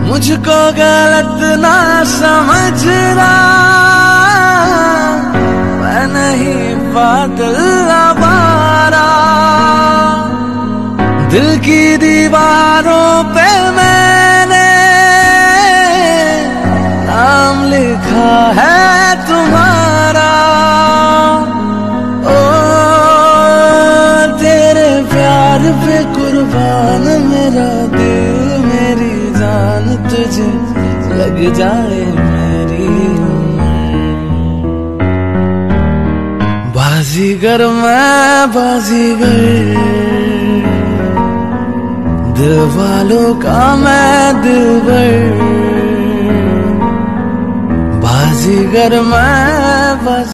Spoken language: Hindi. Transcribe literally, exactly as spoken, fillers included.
मुझको गलत ना समझना, मैं नहीं बादल आवारा। दिल की दीवारों पे मैंने नाम लिखा है तुम्हारा। ओ तेरे प्यार पे कुर्बान मेरा दिल मेरी जान, तुझे लग जाए मेरी उम्र। बाजीगर मैं बाजीगर, दिल वालों का मैं दिलबर। बाजीगर मैं बाजीगर।